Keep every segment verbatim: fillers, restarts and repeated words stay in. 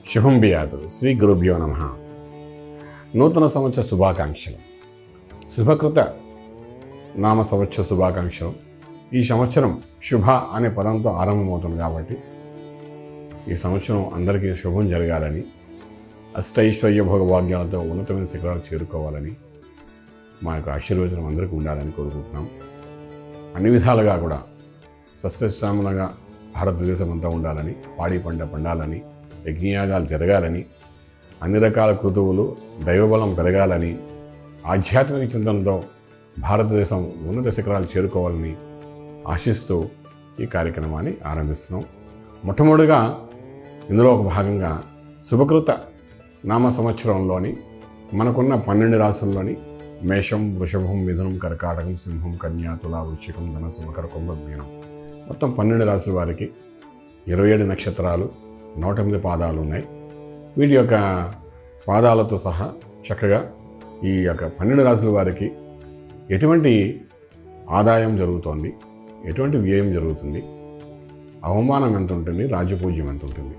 శుభం బియాదు. శ్రీ గురుభ్యో నమః. నూతన సంవత్సర శుభాకాంక్షలు. శుభకృత నామ సంవత్సర శుభాకాంక్షలు. ఈ సంవత్సరం శుభ అనే పదంతో ఆరంభమవుతుంది కాబట్టి ఈ సంవత్సరం అందరికీ శుభం జరగాలని, అష్టైశ్వర్య భోగభాగ్యాలతో ఉన్నతమైన శిఖరాలు చేరుకోవాలని, మా యొక్క ఆశీర్వచనం అందరికీ ఉండాలని కోరుకుంటున్నాం. అన్ని విధాలుగా కూడా సస్యశ్యామలంగా భారతదేశం అంతా ఉండాలని, పాడి పంట పండాలని, యజ్ఞయాగాలు జరగాలని, అన్ని రకాల కృతువులు దైవబలం పెరగాలని, ఆధ్యాత్మిక చింతనతో భారతదేశం ఉన్నత శిఖరాలు చేరుకోవాలని ఆశిస్తూ ఈ కార్యక్రమాన్ని ఆరంభిస్తున్నాం. మొట్టమొదటిగా ఇందులో ఒక భాగంగా శుభకృత నామ సంవత్సరంలోని మనకున్న పన్నెండు రాశుల్లోని మేషం, వృషభం, మిథునం, కర్కాటకం, సింహం, కన్యా, తులా, వృశ్చికం, ధనస్సు, మకర, కుంభ, మీనం మొత్తం పన్నెండు రాశుల వారికి ఇరవై ఏడు నక్షత్రాలు, నూట ఎనిమిది పాదాలు ఉన్నాయి. వీటి యొక్క పాదాలతో సహా చక్కగా ఈ యొక్క పన్నెండు రాశుల వారికి ఎటువంటి ఆదాయం జరుగుతోంది, ఎటువంటి వ్యయం జరుగుతుంది, అవమానం ఎంత ఉంటుంది, రాజపూజ్యం ఎంత ఉంటుంది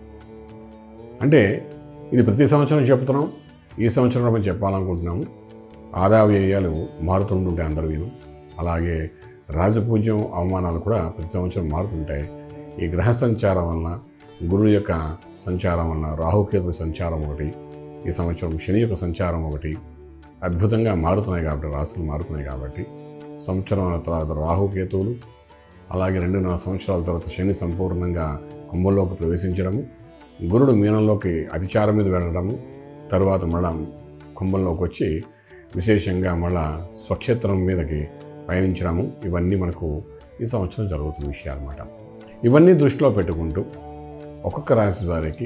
అంటే ఇది ప్రతి సంవత్సరం చెప్తున్నాం. ఈ సంవత్సరం మనం చెప్పాలనుకుంటున్నాము. ఆదాయ వ్యయాలు మారుతుంటుంటాయి అందరూ వీను. అలాగే రాజపూజ్యం, అవమానాలు కూడా ప్రతి సంవత్సరం మారుతుంటాయి. ఈ గ్రహ సంచారం వలన, గురువు యొక్క సంచారం వలన, రాహుకేతు సంచారం ఒకటి, ఈ సంవత్సరం శని యొక్క సంచారం ఒకటి అద్భుతంగా మారుతున్నాయి కాబట్టి, రాశులు మారుతున్నాయి కాబట్టి సంవత్సరం తర్వాత రాహుకేతువులు, అలాగే రెండున్నర సంవత్సరాల తర్వాత శని సంపూర్ణంగా కుంభంలోకి ప్రవేశించడము, గురుడు మీనంలోకి అతిచారం మీద వెళ్ళడము, తర్వాత మళ్ళా కుంభంలోకి వచ్చి విశేషంగా మళ్ళా స్వక్షేత్రం మీదకి పయనించడము, ఇవన్నీ మనకు ఈ సంవత్సరం జరుగుతున్న విషయాలు అన్నమాట. ఇవన్నీ దృష్టిలో పెట్టుకుంటూ ఒక్కొక్క రాశి వారికి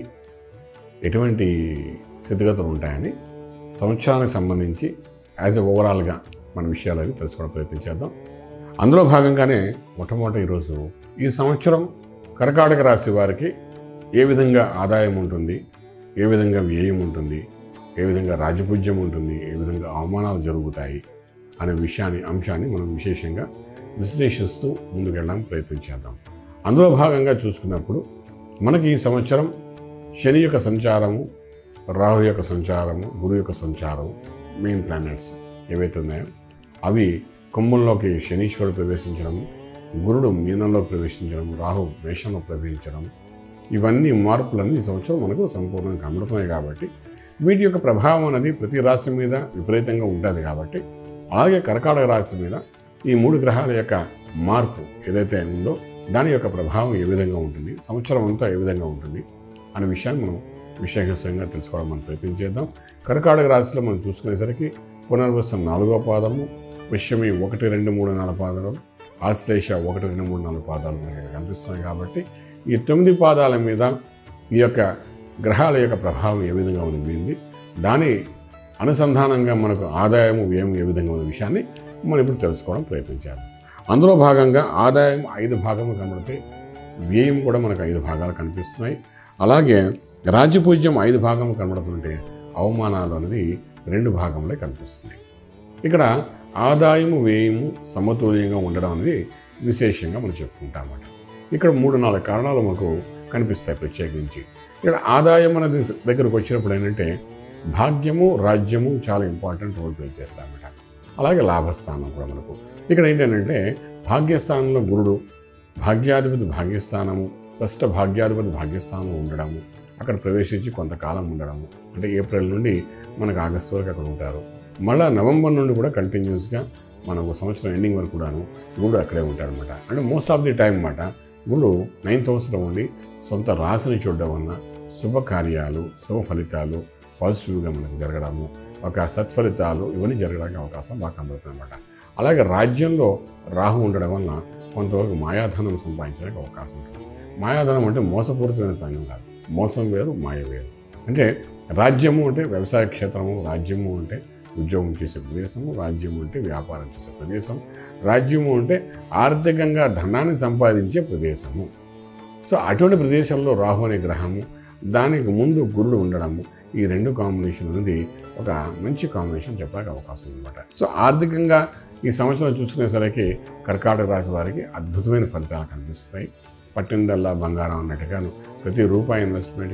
ఎటువంటి స్థితిగతులు ఉంటాయని సంవత్సరానికి సంబంధించి యాజ్ ఎ ఓవరాల్గా మన విషయాలని తెలుసుకోవడం ప్రయత్నించేద్దాం. అందులో భాగంగానే మొట్టమొదటి ఈరోజు ఈ సంవత్సరం కర్కాటక రాశి వారికి ఏ విధంగా ఆదాయం ఉంటుంది, ఏ విధంగా వ్యయం ఉంటుంది, ఏ విధంగా రాజపూజ్యం ఉంటుంది, ఏ విధంగా అవమానాలు జరుగుతాయి అనే విషయాన్ని అంశాన్ని మనం విశేషంగా విశ్లేషిస్తూ ముందుకు వెళ్ళడానికి ప్రయత్నం చేద్దాం. అందులో భాగంగా చూసుకున్నప్పుడు మనకి ఈ సంవత్సరం శని యొక్క సంచారము, రాహు యొక్క సంచారము, గురు యొక్క సంచారము, మెయిన్ ప్లానెట్స్ ఏవైతే ఉన్నాయో అవి కుంభంలోకి శనీశ్వరుడు ప్రవేశించడము, గురుడు మీనంలో ప్రవేశించడం, రాహు మేషంలో ప్రవేశించడం, ఇవన్నీ మార్పులన్నీ ఈ సంవత్సరం మనకు సంపూర్ణంగా కనబడుతున్నాయి కాబట్టి వీటి యొక్క ప్రభావం అనేది ప్రతి రాశి మీద విపరీతంగా ఉంటుంది కాబట్టి, అలాగే కర్కాటక రాశి మీద ఈ మూడు గ్రహాల యొక్క మార్పు ఏదైతే ఉందో దాని యొక్క ప్రభావం ఏ విధంగా ఉంటుంది, సంవత్సరం అంతా ఏ విధంగా ఉంటుంది అనే విషయాన్ని మనం విశేషంగా తెలుసుకోవడం మనం ప్రయత్నం చేద్దాం. కర్కాటక రాశిలో మనం చూసుకునేసరికి పునర్వసం నాలుగో పాదము, పుష్యమి ఒకటి రెండు మూడు నాలుగు పాదాలు, ఆశ్లేష ఒకటి రెండు మూడు నాలుగు పాదాలు మనకి కనిపిస్తున్నాయి కాబట్టి ఈ తొమ్మిది పాదాల మీద ఈ యొక్క గ్రహాల యొక్క ప్రభావం ఏ విధంగా ఉంది, దాని అనుసంధానంగా మనకు ఆదాయము వ్యయం ఏ విధంగా ఉన్న విషయాన్ని మనం ఇప్పుడు తెలుసుకోవడం ప్రయత్నం చేద్దాం. అందులో భాగంగా ఆదాయం ఐదు భాగములు కనబడితే వ్యయం కూడా మనకు ఐదు భాగాలు కనిపిస్తున్నాయి. అలాగే రాజ్యపూజ్యం ఐదు భాగములు కనబడుతుంటే అవమానాలు అనేది రెండు భాగంలో కనిపిస్తున్నాయి. ఇక్కడ ఆదాయము వ్యయము సమతుల్యంగా ఉండడం అనేది విశేషంగా మనం చెప్పుకుంటామన్నమాట. ఇక్కడ మూడు నాలుగు కారణాలు మనకు కనిపిస్తాయి ప్రత్యేకించి. ఇక్కడ ఆదాయం అనేది దగ్గరకు వచ్చినప్పుడు ఏంటంటే భాగ్యము, రాజ్యము చాలా ఇంపార్టెంట్ రోల్ ప్లే చేస్తామన్నమాట. అలాగే లాభస్థానం కూడా మనకు ఇక్కడ ఏంటంటే భాగ్యస్థానంలో గురుడు, భాగ్యాధిపతి భాగ్యస్థానము, షష్ఠ భాగ్యాధిపతి భాగ్యస్థానంలో ఉండడము, అక్కడ ప్రవేశించి కొంతకాలం ఉండడము, అంటే ఏప్రిల్ నుండి మనకు ఆగస్టు వరకు అక్కడ ఉంటారు. మళ్ళీ నవంబర్ నుండి కూడా కంటిన్యూస్గా మనకు సంవత్సరం ఎండింగ్ వరకు కూడాను గురుడు అక్కడే ఉంటాడనమాట. అంటే మోస్ట్ ఆఫ్ ది టైం అన్నమాట గురుడు నైన్త్ హౌస్లో ఉండి సొంత రాశిని చూడడం వలన శుభకార్యాలు, శుభ ఫలితాలు పాజిటివ్గా మనకు జరగడము, ఒక సత్ఫలితాలు ఇవన్నీ జరగడానికి అవకాశం బాగా కనబడుతుంది అనమాట. అలాగే రాజ్యంలో రాహు ఉండడం వలన కొంతవరకు మాయాధనం సంపాదించడానికి అవకాశం ఉంటుంది. మాయాధనం అంటే మోసపూరితమైన స్థానం కాదు, మోసం వేరు, మాయ వేరు. అంటే రాజ్యము అంటే వ్యవసాయ క్షేత్రము, రాజ్యము అంటే ఉద్యోగం చేసే ప్రదేశము, రాజ్యము అంటే వ్యాపారం చేసే ప్రదేశం, రాజ్యము అంటే ఆర్థికంగా ధనాన్ని సంపాదించే ప్రదేశము. సో అటువంటి ప్రదేశంలో రాహు అనే గ్రహము, దానికి ముందు గురుడు ఉండడము, ఈ రెండు కాంబినేషన్ అనేది ఒక మంచి కాంబినేషన్ చెప్పడానికి అవకాశం అనమాట. సో ఆర్థికంగా ఈ సంవత్సరం చూసుకునేసరికి కర్కాటక రాశి వారికి అద్భుతమైన ఫలితాలు కనిపిస్తాయి. పట్టిందల్లా బంగారం అన్నట్టుగాను ప్రతి రూపాయి ఇన్వెస్ట్మెంట్కి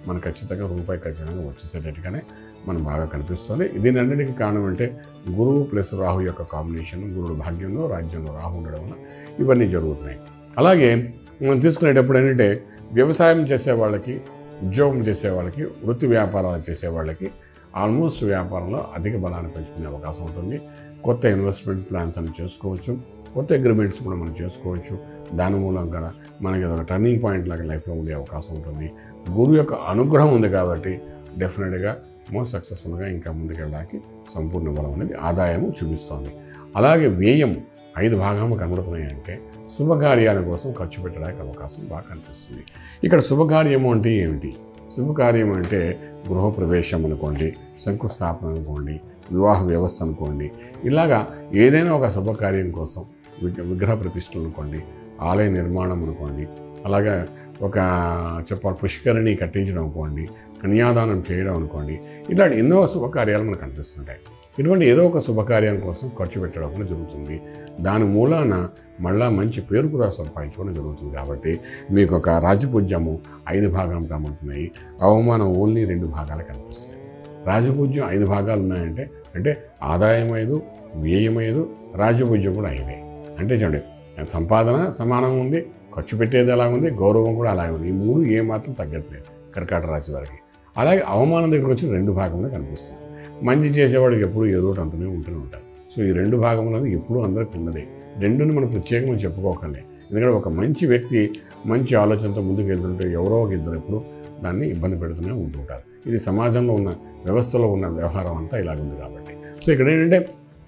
మనకు ఖచ్చితంగా రూపాయి ఖచ్చితంగా వచ్చేసేటట్టుగానే మనం బాగా కనిపిస్తుంది. దీని అన్నిటికీ కారణం అంటే గురువు ప్లస్ రాహు యొక్క కాంబినేషన్. గురుడు భాగ్యంలో రాజ్యంలో రాహు ఉండడం వల్ల ఇవన్నీ జరుగుతున్నాయి. అలాగే మనం తీసుకునేటప్పుడు ఏంటంటే వ్యవసాయం చేసే వాళ్ళకి, ఉద్యోగం చేసే వాళ్ళకి, వృత్తి వ్యాపారాలు చేసే వాళ్ళకి ఆల్మోస్ట్ వ్యాపారంలో అధిక బలాన్ని పెంచుకునే అవకాశం ఉంటుంది. కొత్త ఇన్వెస్ట్మెంట్స్ ప్లాన్స్ అని చేసుకోవచ్చు, కొత్త అగ్రిమెంట్స్ కూడా మనం చేసుకోవచ్చు. దాని మూలంగా మనకి ఒక టర్నింగ్ పాయింట్ లాగా లైఫ్లో ఉండే అవకాశం ఉంటుంది. గురువు యొక్క అనుగ్రహం ఉంది కాబట్టి డెఫినెట్గా మోస్ట్ సక్సెస్ఫుల్గా ఇంకా ముందుకెళ్ళడానికి సంపూర్ణ బలం అనేది ఆదాయము చూపిస్తోంది. అలాగే వ్యయం ఐదు భాగము కనబడుతున్నాయి అంటే శుభకార్యాల కోసం ఖర్చు పెట్టడానికి అవకాశం బాగా కనిపిస్తుంది. ఇక్కడ శుభకార్యము అంటే ఏమిటి? శుభకార్యం అంటే గృహప్రవేశం అనుకోండి, శంకుస్థాపన అనుకోండి, వివాహ వ్యవస్థ అనుకోండి, ఇలాగా ఏదైనా ఒక శుభకార్యం కోసం విగ్రహ ప్రతిష్టలు అనుకోండి, ఆలయ నిర్మాణం అనుకోండి, అలాగే ఒక చెప్పాలి పుష్కరిణి కట్టించడం అనుకోండి, కన్యాదానం చేయడం అనుకోండి, ఇట్లాంటి ఎన్నో శుభకార్యాలు మనకు కనిపిస్తుంటాయి. ఇటువంటి ఏదో ఒక శుభకార్యం కోసం ఖర్చు పెట్టడం కూడా జరుగుతుంది. దాని మూలాన మళ్ళా మంచి పేరు కూడా సంపాదించుకోవడం జరుగుతుంది. కాబట్టి మీకు ఒక రాజపూజ్యము ఐదు భాగాలు కనబడుతున్నాయి, అవమానం ఓన్లీ రెండు భాగాలు కనిపిస్తాయి. రాజపూజ్యం ఐదు భాగాలు ఉన్నాయంటే అంటే ఆదాయం ఐదు, వ్యయం ఐదు, రాజపూజ్యం కూడా ఐదే. అంటే చూడండి సంపాదన సమానంగా ఉంది, ఖర్చు పెట్టేది ఎలా ఉంది, గౌరవం కూడా అలాగే ఉంది. ఈ మూడు ఏమాత్రం తగ్గట్లేదు కర్కాటక రాశి వారికి. అలాగే అవమానం దగ్గరకు వచ్చి రెండు భాగంలో కనిపిస్తుంది. మంచి చేసేవాడికి ఎప్పుడు ఏదో ఒకటి అంటూనే ఉంటూనే ఉంటారు. సో ఈ రెండు భాగంలో ఎప్పుడూ అందరికీ ఉన్నదే. రెండుని మనం ప్రత్యేకంగా చెప్పుకోకండి. ఎందుకంటే ఒక మంచి వ్యక్తి మంచి ఆలోచనతో ముందుకు వెళ్తుంటే ఎవరో ఒక ఇద్దరు ఎప్పుడు దాన్ని ఇబ్బంది పెడుతూనే ఉంటుంటారు. ఇది సమాజంలో ఉన్న వ్యవస్థలో ఉన్న వ్యవహారం అంతా ఇలాగుంది కాబట్టి. సో ఇక్కడ ఏంటంటే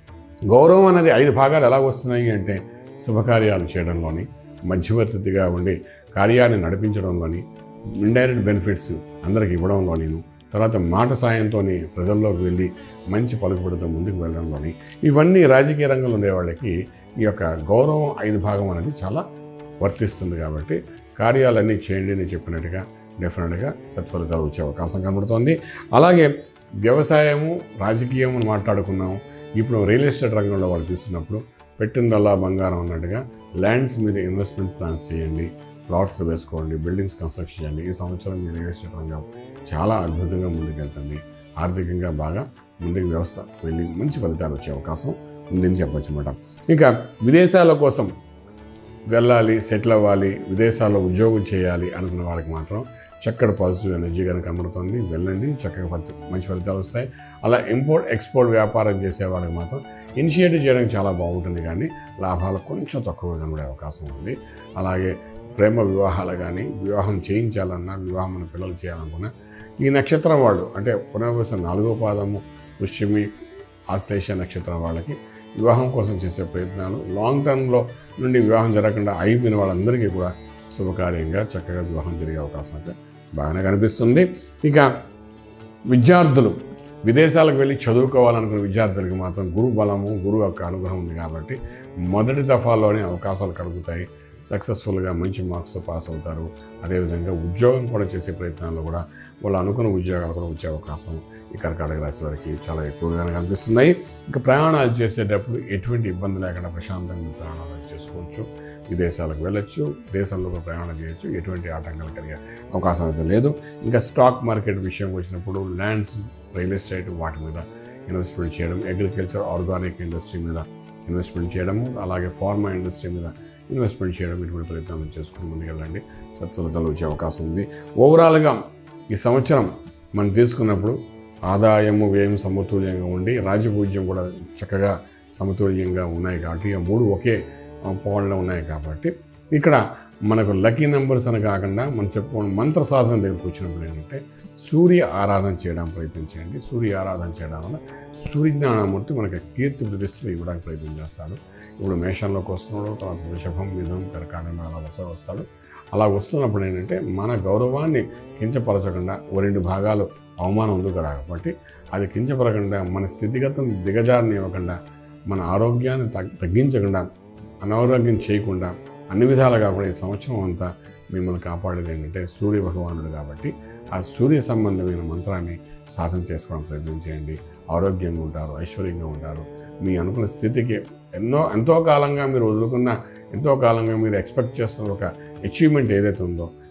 గౌరవం అనేది ఐదు భాగాలు ఎలా వస్తున్నాయి అంటే శుభకార్యాలు చేయడంలోని, మధ్యవర్తిగా ఉండి కార్యాన్ని నడిపించడంలోని, ఇండైరెక్ట్ బెనిఫిట్స్ అందరికి ఇవ్వడంలోని, తర్వాత మాట సాయంతో ప్రజల్లోకి వెళ్ళి మంచి పలుకుబడితో ముందుకు వెళ్ళడంలోని, ఇవన్నీ రాజకీయ రంగంలో ఉండే వాళ్ళకి ఈ యొక్క గౌరవం ఐదు భాగం అనేది చాలా వర్తిస్తుంది. కాబట్టి కార్యాలన్నీ చేయండి అని చెప్పినట్టుగా డెఫినెట్గా సత్ఫలితాలు వచ్చే అవకాశం కనబడుతోంది. అలాగే వ్యవసాయము, రాజకీయము మాట్లాడుకున్నాము. ఇప్పుడు రియల్ ఎస్టేట్ రంగంలో వాళ్ళు తీసుకున్నప్పుడు పెట్టిందల్లా బంగారం అన్నట్టుగా ల్యాండ్స్ మీద ఇన్వెస్ట్మెంట్స్ ప్లాన్స్ చేయండి, ప్లాట్స్ వేసుకోండి, బిల్డింగ్స్ కన్స్ట్రక్షన్ చేయండి. ఈ సంవత్సరం మీ రియల్ ఎస్టేట్ రంగం చాలా అద్భుతంగా ముందుకెళ్తుంది. ఆర్థికంగా బాగా ముందుకు వ్యవస్థ వెళ్ళి మంచి ఫలితాలు వచ్చే అవకాశం ఉందని చెప్పొచ్చు అన్నమాట. ఇంకా విదేశాల కోసం వెళ్ళాలి, సెటిల్ అవ్వాలి, విదేశాల్లో ఉద్యోగం చేయాలి అనుకున్న వాళ్ళకి మాత్రం చక్కటి పాజిటివ్ ఎనర్జీ కనుక కనబడుతుంది. వెళ్ళండి, చక్కగా ఫలిత మంచి ఫలితాలు వస్తాయి. అలా ఇంపోర్ట్ ఎక్స్పోర్ట్ వ్యాపారం చేసే వాళ్ళకి మాత్రం ఇనిషియేటివ్ చేయడానికి చాలా బాగుంటుంది, కానీ లాభాలు కొంచెం తక్కువగా కనబడే అవకాశం ఉంది. అలాగే ప్రేమ వివాహాలు కానీ, వివాహం చేయించాలన్నా, వివాహం మన పిల్లలు చేయాలనుకున్నా ఈ నక్షత్రం వాళ్ళు అంటే పునర్వస నాలుగో పాదము, పుష్యమి, ఆశ్లేష నక్షత్రం వాళ్ళకి వివాహం కోసం చేసే ప్రయత్నాలు లాంగ్ టర్మ్లో నుండి వివాహం జరగకుండా అయిపోయిన వాళ్ళందరికీ కూడా శుభకార్యంగా చక్కగా వివాహం జరిగే అవకాశం అయితే బాగానే కనిపిస్తుంది. ఇక విద్యార్థులు విదేశాలకు వెళ్ళి చదువుకోవాలనుకున్న విద్యార్థులకి మాత్రం గురు బలము, గురువు యొక్క అనుగ్రహం ఉంది కాబట్టి మొదటి దఫాలోనే అవకాశాలు కలుగుతాయి. సక్సెస్ఫుల్గా మంచి మార్క్స్ పాస్ అవుతారు. అదేవిధంగా ఉద్యోగం కూడా చేసే ప్రయత్నాల్లో కూడా వాళ్ళు అనుకున్న ఉద్యోగాలు కూడా వచ్చే అవకాశం ఈ కర్కాటక రాశి వారికి చాలా ఎక్కువగానే కనిపిస్తున్నాయి. ఇక ప్రయాణాలు చేసేటప్పుడు ఎటువంటి ఇబ్బంది లేకుండా ప్రశాంతంగా ప్రయాణాలు చేసుకోవచ్చు. విదేశాలకు వెళ్ళొచ్చు, దేశంలో కూడా ప్రయాణం చేయొచ్చు. ఎటువంటి ఆటంకాలు కలిగే అవకాశం అయితే లేదు. ఇంకా స్టాక్ మార్కెట్ విషయం వచ్చినప్పుడు ల్యాండ్స్, రియల్ ఎస్టేట్ వాటి మీద ఇన్వెస్ట్మెంట్ చేయడం, అగ్రికల్చర్, ఆర్గానిక్ ఇండస్ట్రీ మీద ఇన్వెస్ట్మెంట్ చేయడము, అలాగే ఫార్మా ఇండస్ట్రీ మీద ఇన్వెస్ట్మెంట్ చేయడం, ఇటువంటి ప్రయత్నాలు చేసుకుని ముందుకెళ్ళండి. సత్ఫలితాలు వచ్చే అవకాశం ఉంది. ఓవరాల్గా ఈ సంవత్సరం మనం తీసుకున్నప్పుడు ఆదాయము, వ్యయం సమతుల్యంగా ఉండి రాజపూజ్యం కూడా చక్కగా సమతుల్యంగా ఉన్నాయి కాబట్టి ఆ మూడు ఒకే పాయింట్లో ఉన్నాయి కాబట్టి ఇక్కడ మనకు లక్కీ నెంబర్స్ అని కాకుండా మనం చెప్పుకోవడం మంత్ర సాధన దగ్గరికి వచ్చినప్పుడు ఏంటంటే సూర్య ఆరాధన చేయడానికి ప్రయత్నం చేయండి. సూర్య ఆరాధన చేయడం వల్ల సూర్యజ్ఞానమూర్తి మనకి కీర్తి ప్రతిష్టలు ఇవ్వడానికి ప్రయత్నం చేస్తాడు. ఇప్పుడు మేషంలోకి వస్తున్నాడు, తర్వాత వృషభం, మిథునం, కర్కాటకం అలా వస్తా వస్తాడు. అలా వస్తున్నప్పుడు ఏంటంటే మన గౌరవాన్ని కించపరచకుండా ఓ రెండు భాగాలు అవమానం ఉంది కదా కాబట్టి అది కించపరచకుండా, మన స్థితిగతులను దిగజారనివ్వకుండా, మన ఆరోగ్యాన్ని తగ్గించకుండా, అనారోగ్యం చేయకుండా అన్ని విధాలుగా కూడా ఈ సంవత్సరం అంతా మిమ్మల్ని కాపాడేది ఏంటంటే సూర్య భగవానుడు కాబట్టి ఆ సూర్య సంబంధమైన మంత్రాన్ని సాధన చేసుకోవడం ప్రయత్నం చేయండి. ఆరోగ్యంగా ఉంటారు, ఐశ్వర్యంగా ఉంటారు. మీ అనుకున్న స్థితికి ఎన్నో ఎంతో కాలంగా మీరు వదులుకున్న, ఎంతో కాలంగా మీరు ఎక్స్పెక్ట్ చేస్తున్న ఒక అచీవ్మెంట్ ఏదైతే ఉందో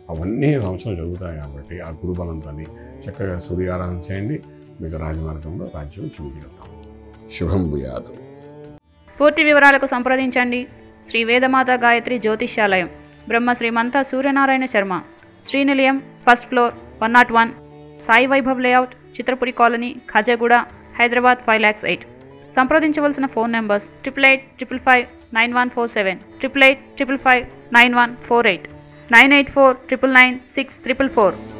అవన్నీ సంవత్సరం జరుగుతాయి కాబట్టి ఆ గురుబలంతో చక్కగా సూర్యారాధన చేయండి. మీకు రాజమార్గంలో రాజ్యం చూపించగలుగుతాం. శుభం భూయాతు. పూర్తి వివరాలకు సంప్రదించండి శ్రీ వేదమాత గాయత్రి జ్యోతిష్యాలయం, Brahmasri మంతా Suryanarayana Sharma, Shri Nilayam, first floor, one naught one, Sai Vaibhav layout, Chitrapuri colony, Khajaguda, Hyderabad five lakhs eight. సంప్రదించవలసిన phone numbers triple eight triple five nine one four seven, triple eight triple five nine one four eight, nine eight four triple nine six triple four.